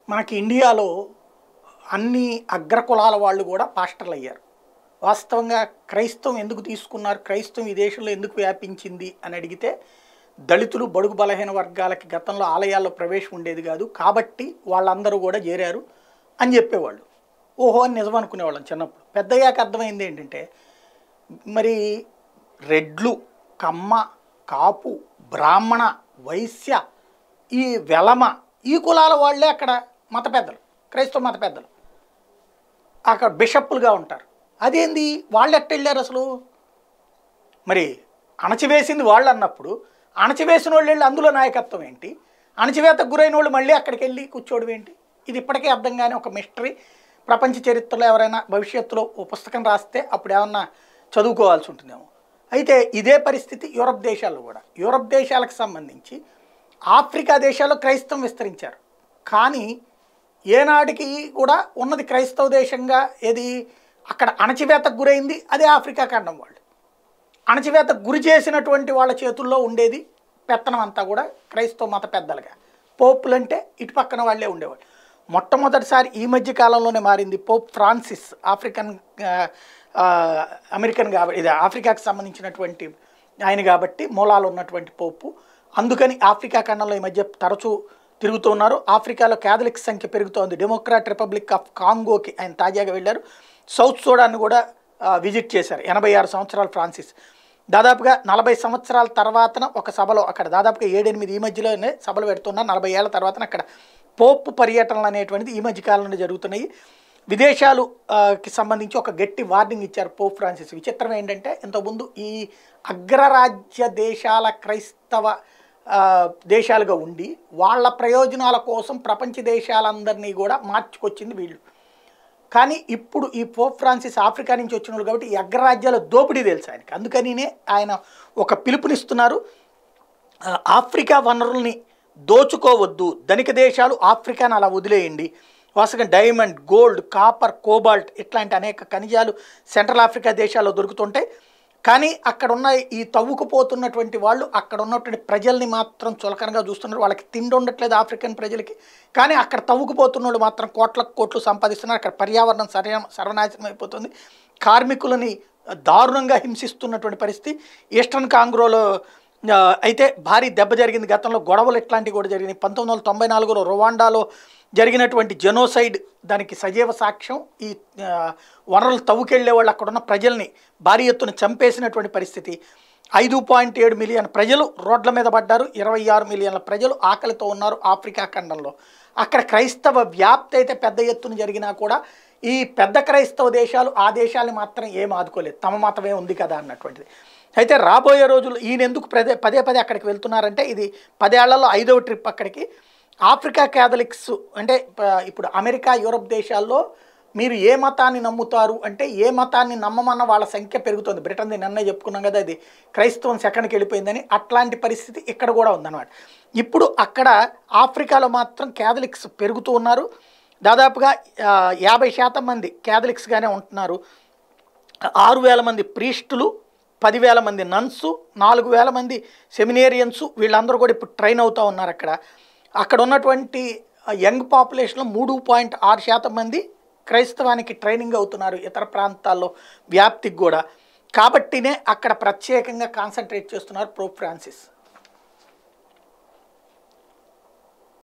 మనకి ఇండియాలో అన్ని అగ్రకులాల వాళ్ళు కూడా పాస్టర్లు అయ్యారు. వాస్తవంగా క్రైస్తవం ఎందుకు తీసుకున్నారు, క్రైస్తవం ఈ దేశంలో ఎందుకు వ్యాపించింది అని అడిగితే దళితులు, బడుగు బలహీన వర్గాలకి గతంలో ఆలయాల్లో ప్రవేశం ఉండేది కాదు కాబట్టి వాళ్ళందరూ కూడా చేరారు అని చెప్పేవాళ్ళు. ఓహో అని నిజం అనుకునేవాళ్ళం చిన్నప్పుడు. పెద్దయ్యాక అర్థమైంది ఏంటంటే మరి రెడ్లు, కమ్మ, కాపు, బ్రాహ్మణ, వైశ్య, ఈ వెలమ, ఈ కులాల వాళ్ళే అక్కడ మత పెద్దలు, క్రైస్తవ మత పెద్దలు అక్కడ బిషప్పులుగా ఉంటారు. అదేంది వాళ్ళు ఎట్ట వెళ్ళారు అసలు? మరి అణచివేసింది వాళ్ళు అన్నప్పుడు అణచివేసిన వాళ్ళు వెళ్ళి అందులో నాయకత్వం ఏంటి? అణచివేతకు గురైన వాళ్ళు మళ్ళీ అక్కడికి వెళ్ళి కూర్చోవడం ఏంటి? ఇది ఇప్పటికే అర్థం కాని ఒక మిస్టరీ. ప్రపంచ చరిత్రలో ఎవరైనా భవిష్యత్తులో ఓ పుస్తకం రాస్తే అప్పుడు ఏమన్నా చదువుకోవాల్సి ఉంటుందేమో. అయితే ఇదే పరిస్థితి యూరప్ దేశాల్లో కూడా. యూరప్ దేశాలకు సంబంధించి ఆఫ్రికా దేశాల్లో క్రైస్తవం విస్తరించారు. కానీ ఏనాటికి కూడా ఉన్నది క్రైస్తవ దేశంగా ఏది అక్కడ అణచివేతకు గురైంది అదే ఆఫ్రికా ఖండం వాళ్ళు. అణచివేతకు గురి చేసినటువంటి వాళ్ళ చేతుల్లో ఉండేది పెత్తనం అంతా కూడా క్రైస్తవ మత పెద్దలుగా. పోపులంటే ఇటు పక్కన వాళ్ళే ఉండేవాళ్ళు. మొట్టమొదటిసారి ఈ మధ్య కాలంలోనే మారింది. పోప్ ఫ్రాన్సిస్ అమెరికన్ కాబట్టి, ఇది ఆఫ్రికాకి సంబంధించినటువంటి ఆయన కాబట్టి మూలాలు ఉన్నటువంటి పోపు. అందుకని ఆఫ్రికా ఖండంలో ఈ మధ్య తరచూ తిరుగుతూ ఉన్నారు. ఆఫ్రికాలో క్యాథలిక్ సంఖ్య పెరుగుతోంది. డెమోక్రాట్ రిపబ్లిక్ ఆఫ్ కాంగోకి ఆయన తాజాగా వెళ్ళారు. సౌత్ సూడాన్ని కూడా విజిట్ చేశారు. 86 సంవత్సరాలు ఫ్రాన్సిస్. దాదాపుగా 40 సంవత్సరాల తర్వాతన ఒక సభలో అక్కడ దాదాపుగా 7-8 ఈ మధ్యలోనే సభలు పెడుతున్నారు. 40 ఏళ్ల తర్వాతన అక్కడ పోప్ పర్యటనలు అనేటువంటిది ఈ మధ్య కాలంలో జరుగుతున్నాయి. విదేశాలుకి సంబంధించి ఒక గట్టి వార్నింగ్ ఇచ్చారు పోప్ ఫ్రాన్సిస్. విచిత్రం ఏంటంటే ఇంతకుముందు ఈ అగ్రరాజ్య దేశాల క్రైస్తవ దేశాలుగా ఉండి వాళ్ళ ప్రయోజనాల కోసం ప్రపంచ దేశాలందరినీ కూడా మార్చుకొచ్చింది వీళ్ళు. కానీ ఇప్పుడు ఈ పోప్ ఫ్రాన్సిస్ ఆఫ్రికా నుంచి వచ్చిన కాబట్టి ఈ అగ్రరాజ్యాల దోపిడీ తెలుసు ఆయనకి. అందుకనినే ఆయన ఒక పిలుపునిస్తున్నారు. ఆఫ్రికా వనరుల్ని దోచుకోవద్దు, ధనిక దేశాలు ఆఫ్రికాను అలా వదిలేయండి. వాస్తవంగా డైమండ్, గోల్డ్, కాపర్, కోబాల్ట్ ఇట్లాంటి అనేక ఖనిజాలు సెంట్రల్ ఆఫ్రికా దేశాల్లో దొరుకుతుంటాయి. కానీ అక్కడ ఉన్న ఈ తవ్వుకుపోతున్నటువంటి వాళ్ళు అక్కడ ఉన్నటువంటి ప్రజల్ని మాత్రం చులకనగా చూస్తున్నారు. వాళ్ళకి తిండి ఉండట్లేదు ఆఫ్రికన్ ప్రజలకి. కానీ అక్కడ తవ్వుకుపోతున్న వాళ్ళు మాత్రం కోట్లకు కోట్లు సంపాదిస్తున్నారు. అక్కడ పర్యావరణం సర్వనాశనం అయిపోతుంది. కార్మికులని దారుణంగా హింసిస్తున్నటువంటి పరిస్థితి. ఈస్టర్న్ కాంగోలో అయితే భారీ దెబ్బ జరిగింది. గతంలో గొడవలు ఇట్లాంటివి కూడా జరిగినాయి. 1994లో రువాండాలో జరిగినటువంటి జెనోసైడ్ దానికి సజీవ సాక్ష్యం. ఈ వనరులు తవ్వుకెళ్లే వాళ్ళు అక్కడ ఉన్న ప్రజల్ని భారీ ఎత్తున చంపేసినటువంటి పరిస్థితి. 5.7 మిలియన్ ప్రజలు రోడ్ల మీద పడ్డారు. 26 మిలియన్ల ప్రజలు ఆకలితో ఉన్నారు ఆఫ్రికా ఖండంలో. అక్కడ క్రైస్తవ వ్యాప్తి అయితే పెద్ద ఎత్తున జరిగినా కూడా ఈ పెద్ద క్రైస్తవ దేశాలు ఆ దేశాలని మాత్రం ఏం ఆదుకోలేదు. తమ మతమే ఉంది కదా అన్నటువంటిది. అయితే రాబోయే రోజులు ఈయన ఎందుకు పదే పదే అక్కడికి వెళ్తున్నారంటే ఇది 10 ఏళ్లలో 5వ ట్రిప్ అక్కడికి. ఆఫ్రికా క్యాథలిక్స్ అంటే ఇప్పుడు అమెరికా, యూరప్ దేశాల్లో మీరు ఏ మతాన్ని నమ్ముతారు అంటే ఏ మతాన్ని నమ్మమన్న వాళ్ళ సంఖ్య పెరుగుతుంది. బ్రిటన్ నిన్నే చెప్పుకున్నాం కదా, ఇది క్రైస్తవం సెకండ్కి వెళ్ళిపోయిందని. అట్లాంటి పరిస్థితి ఇక్కడ కూడా ఉందన్నమాట. ఇప్పుడు అక్కడ ఆఫ్రికాలో మాత్రం క్యాథలిక్స్ పెరుగుతూ ఉన్నారు. దాదాపుగా 50% మంది క్యాథలిక్స్గానే ఉంటున్నారు. 6,000 మంది ప్రీస్టులు, 10,000 మంది నన్సు, 4,000 మంది సెమినేరియన్స్ వీళ్ళందరూ కూడా ఇప్పుడు ట్రైన్ అవుతూ ఉన్నారు అక్కడ. అక్కడ ఉన్నటువంటి యంగ్ పాపులేషన్లో 3.6% మంది క్రైస్తవానికి ట్రైనింగ్ అవుతున్నారు ఇతర ప్రాంతాల్లో వ్యాప్తికి కూడా. కాబట్టినే అక్కడ ప్రత్యేకంగా కాన్సన్ట్రేట్ చేస్తున్నారు పోప్ ఫ్రాన్సిస్.